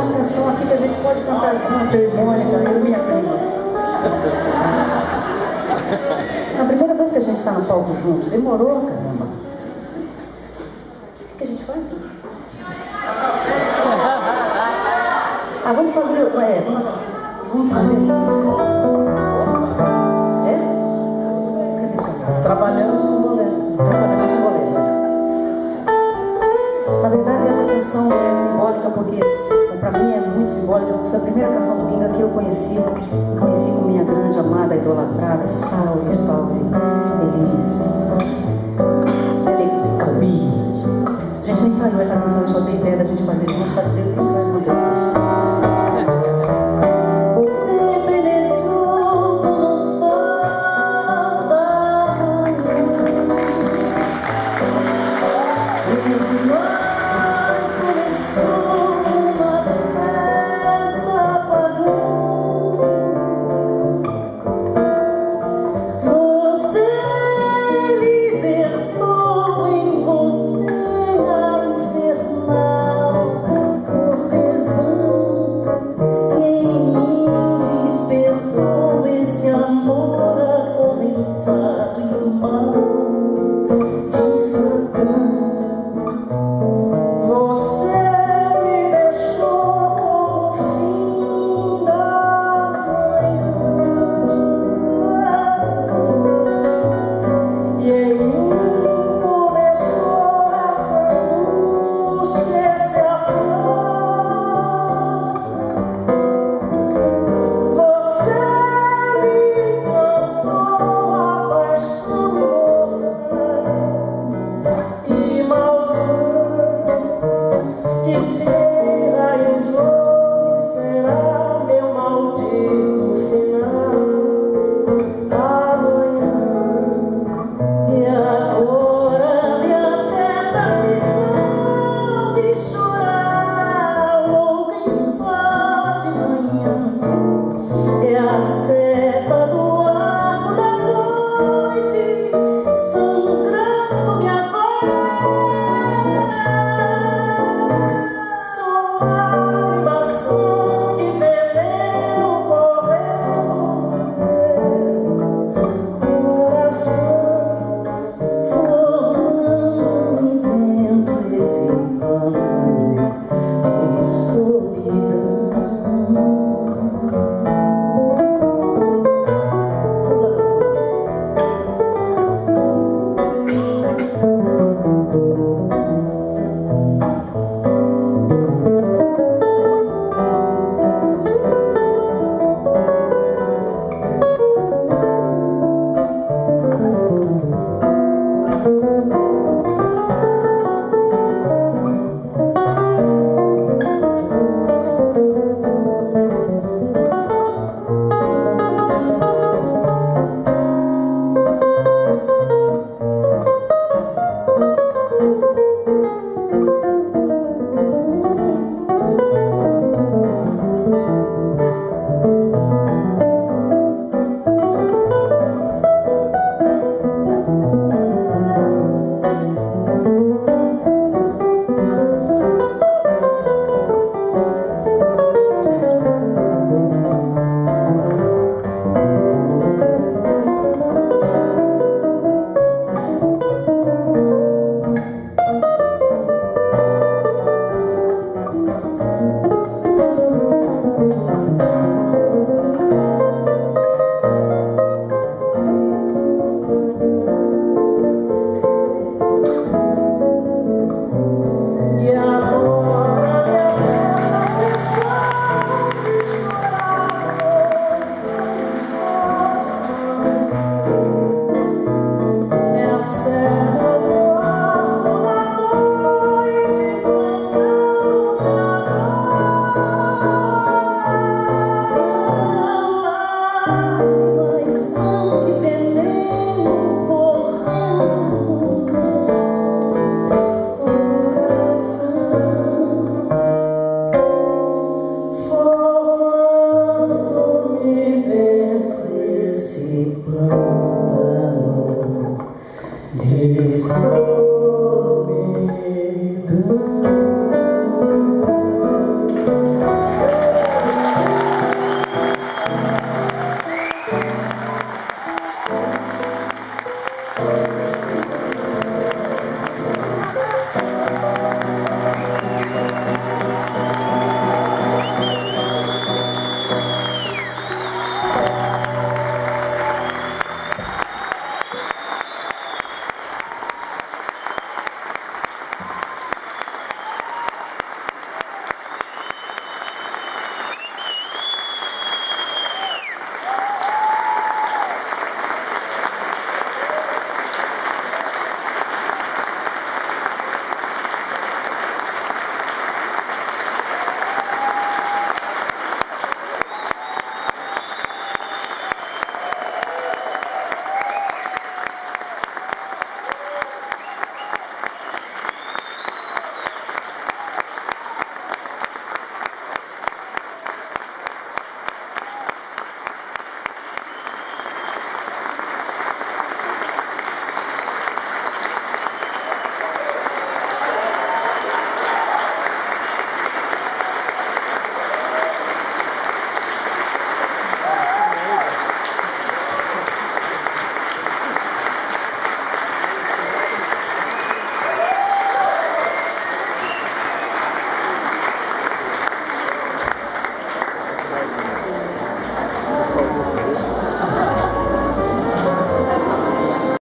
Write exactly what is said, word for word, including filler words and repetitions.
uma canção aqui que a gente pode cantar junto, eu e Mônica, eu e minha prima. Na primeira vez que a gente está no palco junto, demorou, caramba. O que a gente faz? Ah, vamos fazer... É, vamos, vamos fazer... É? Cadê? Trabalhamos com bolero. Trabalhamos com bolero. Na verdade, essa canção é simbólica porque, para mim, é muito simbólica. Foi a primeira canção do Ginga que eu conheci. Eu conheci com minha grande amada, idolatrada. Salve, salve, Elis.